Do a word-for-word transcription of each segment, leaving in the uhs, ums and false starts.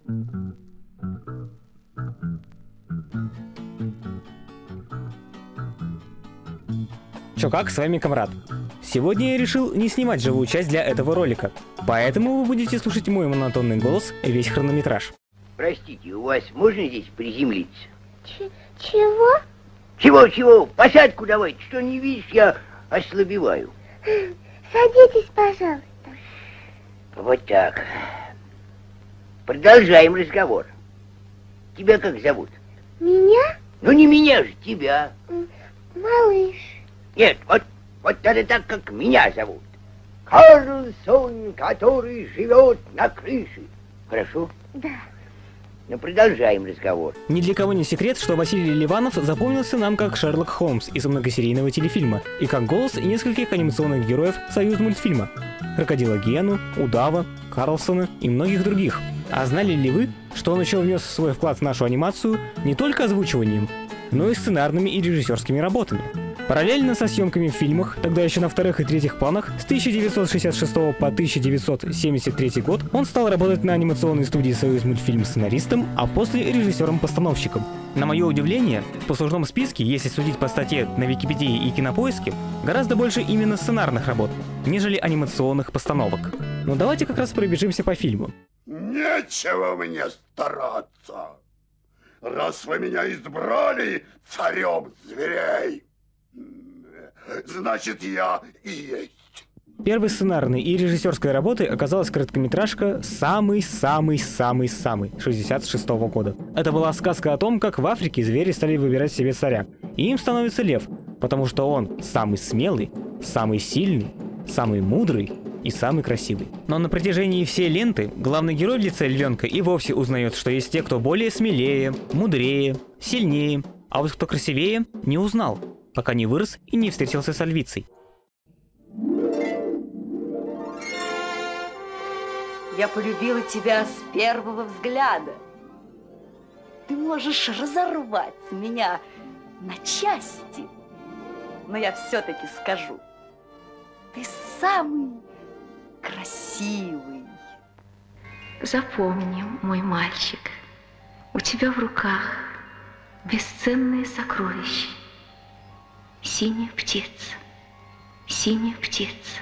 Чё как, с вами Камрад. Сегодня я решил не снимать живую часть для этого ролика, поэтому вы будете слушать мой монотонный голос весь хронометраж. Простите, у вас можно здесь приземлиться? Ч чего? Чего-чего? Посадку давайте, что не видишь, я ослабеваю. Садитесь, пожалуйста. Вот так. Продолжаем разговор. Тебя как зовут? Меня? Ну не меня же, тебя. Малыш. Нет, вот, вот это так, как меня зовут. Карлсон, который живет на крыше. Хорошо? Да. Ну, продолжаем разговор. Ни для кого не секрет, что Василий Ливанов запомнился нам как Шерлок Холмс из многосерийного телефильма и как голос нескольких анимационных героев союзмультфильма: Крокодила Гену, Удава, Карлсона и многих других. А знали ли вы, что он еще внес свой вклад в нашу анимацию не только озвучиванием, но и сценарными и режиссерскими работами? Параллельно со съемками в фильмах, тогда еще на вторых и третьих планах, с тысяча девятьсот шестьдесят шестого по тысяча девятьсот семьдесят третий год он стал работать на анимационной студии «Союзмультфильм» сценаристом, а после режиссером-постановщиком. На мое удивление, в послужном списке, если судить по статье на Википедии и Кинопоиске, гораздо больше именно сценарных работ, нежели анимационных постановок. Но давайте как раз пробежимся по фильму. Нечего мне стараться, раз вы меня избрали царем зверей. Значит, я и есть. Первой сценарной и режиссерской работой оказалась короткометражка самый-самый-самый-самый шестьдесят шестого года. Это была сказка о том, как в Африке звери стали выбирать себе царя. И им становится лев, потому что он самый смелый, самый сильный, самый мудрый и самый красивый. Но на протяжении всей ленты главный герой в лице львенка и вовсе узнает, что есть те, кто более смелее, мудрее, сильнее, а вот кто красивее, не узнал, пока не вырос и не встретился с львицей. Я полюбила тебя с первого взгляда. Ты можешь разорвать меня на части, но я все-таки скажу, ты самый красивый. Запомни, мой мальчик, у тебя в руках бесценное сокровище. Синяя птица, синяя птица,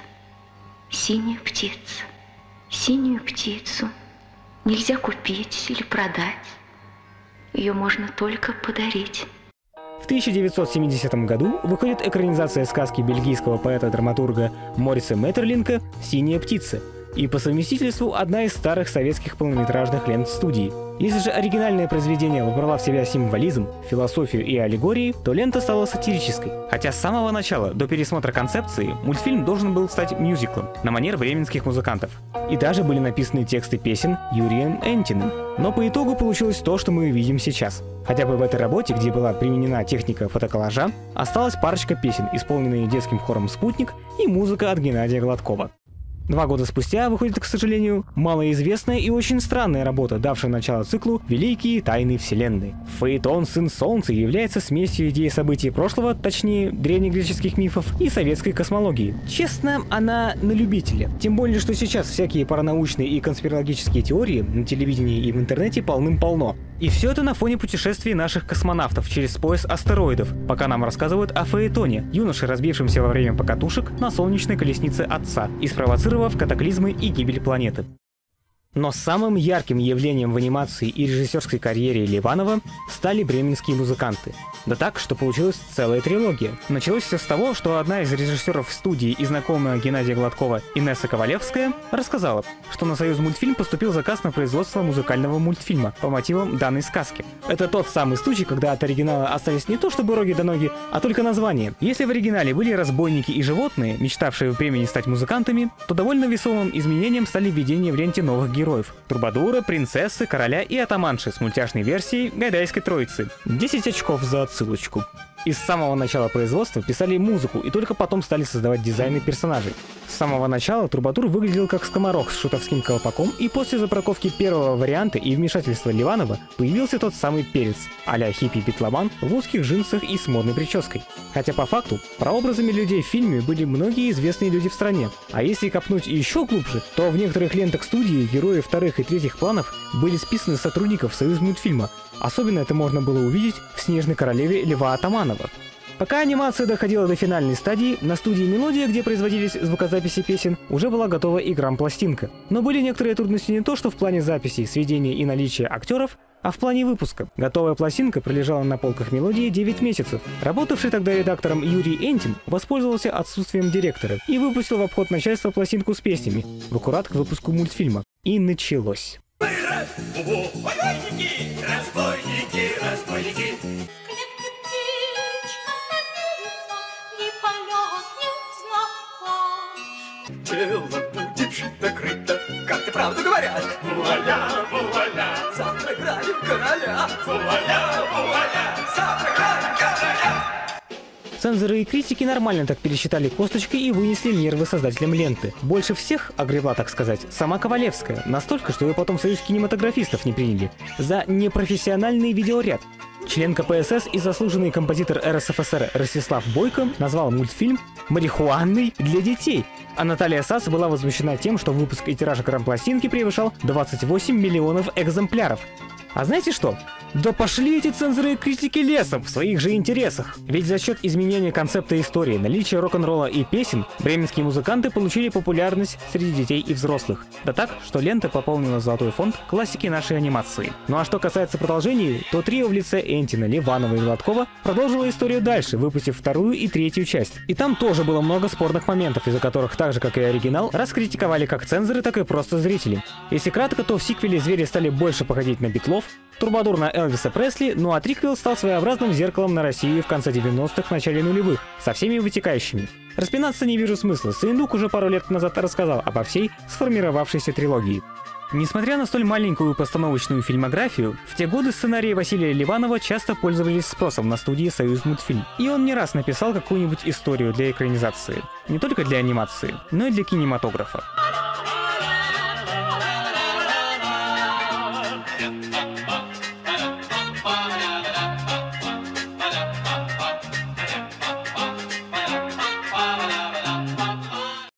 синяя птица. Синюю птицу нельзя купить или продать. Ее можно только подарить. В тысяча девятьсот семидесятом году выходит экранизация сказки бельгийского поэта-драматурга Мориса Меттерлинка «Синяя птица», и по совместительству одна из старых советских полнометражных лент студии. Если же оригинальное произведение вобрало в себя символизм, философию и аллегории, то лента стала сатирической. Хотя с самого начала, до пересмотра концепции, мультфильм должен был стать мюзиклом на манер бременских музыкантов. И даже были написаны тексты песен Юрием Энтиным. Но по итогу получилось то, что мы видим сейчас. Хотя бы в этой работе, где была применена техника фотоколлажа, осталась парочка песен, исполненные детским хором «Спутник» и музыка от Геннадия Гладкова. Два года спустя выходит, к сожалению, малоизвестная и очень странная работа, давшая начало циклу «Великие тайны Вселенной». Фаэтон «Сын Солнца» является смесью идей событий прошлого, точнее, древнегреческих мифов, и советской космологии. Честно, она на любителя. Тем более, что сейчас всякие паранаучные и конспирологические теории на телевидении и в интернете полным-полно. И все это на фоне путешествий наших космонавтов через пояс астероидов, пока нам рассказывают о Фаэтоне, юноше, разбившемся во время покатушек на солнечной колеснице отца и спровоцировав катаклизмы и гибель планеты. Но самым ярким явлением в анимации и режиссерской карьере Ливанова стали бременские музыканты. Да так, что получилась целая трилогия. Началось все с того, что одна из режиссеров студии и знакомая Геннадия Гладкова Инесса Ковалевская рассказала, что на Союзмультфильм поступил заказ на производство музыкального мультфильма по мотивам данной сказки. Это тот самый случай, когда от оригинала остались не то чтобы роги да ноги, а только название. Если в оригинале были разбойники и животные, мечтавшие в времени стать музыкантами, то довольно весомым изменением стали введения в ленте новых героев. Трубадура, принцессы, короля и атаманши с мультяшной версией Гайдайской троицы. десять очков за отсылочку. И с самого начала производства писали музыку и только потом стали создавать дизайны персонажей. С самого начала Трубадур выглядел как скоморох с шутовским колпаком, и после запаковки первого варианта и вмешательства Ливанова появился тот самый перец, а-ля хиппи-битломан в узких джинсах и с модной прической. Хотя по факту прообразами людей в фильме были многие известные люди в стране. А если копнуть еще глубже, то в некоторых лентах студии герои вторых и третьих планов были списаны с сотрудников Союзмультфильма. Особенно это можно было увидеть в «Снежной королеве» Льва Атаманова. Пока анимация доходила до финальной стадии, на студии «Мелодия», где производились звукозаписи песен, уже была готова и грампластинка. Но были некоторые трудности не то что в плане записи, сведения и наличия актеров, а в плане выпуска. Готовая пластинка пролежала на полках «Мелодии» девять месяцев. Работавший тогда редактором Юрий Энтин воспользовался отсутствием директора и выпустил в обход начальства пластинку с песнями, в аккурат к выпуску мультфильма. И началось. Разбойники, разбойники, разбойники. Дело будет шито-крыто, как ты правду говорят. Вуаля, вуаля, завтра граем короля. Вуаля, вуаля, завтра граем короля. Цензоры и критики нормально так пересчитали косточки и вынесли нервы создателям ленты. Больше всех огребла, так сказать, сама Ковалевская, настолько, что ее потом в Союз кинематографистов не приняли, за непрофессиональный видеоряд. Член ка пэ эс эс и заслуженный композитор эр эс эф эс эр Ростислав Бойко назвал мультфильм «марихуанный для детей», а Наталья Сас была возмущена тем, что выпуск и тираж грампластинки превышал двадцать восемь миллионов экземпляров. А знаете что? Да пошли эти цензоры и критики лесом в своих же интересах. Ведь за счет изменения концепта истории, наличия рок-н-ролла и песен, бременские музыканты получили популярность среди детей и взрослых. Да так, что лента пополнила золотой фонд классики нашей анимации. Ну а что касается продолжений, то трио в лице Энтина, Ливанова и Гладкова продолжило историю дальше, выпустив вторую и третью часть. И там тоже было много спорных моментов, из-за которых, так же как и оригинал, раскритиковали как цензоры, так и просто зрители. Если кратко, то в сиквеле звери стали больше походить на Битлов, Трубадур на Элвиса Пресли, ну а триквел стал своеобразным зеркалом на Россию в конце девяностых, в начале нулевых, со всеми вытекающими. Распинаться не вижу смысла, Сыендук уже пару лет назад рассказал обо всей сформировавшейся трилогии. Несмотря на столь маленькую постановочную фильмографию, в те годы сценарии Василия Ливанова часто пользовались спросом на студии Союзмультфильм. И он не раз написал какую-нибудь историю для экранизации. Не только для анимации, но и для кинематографа.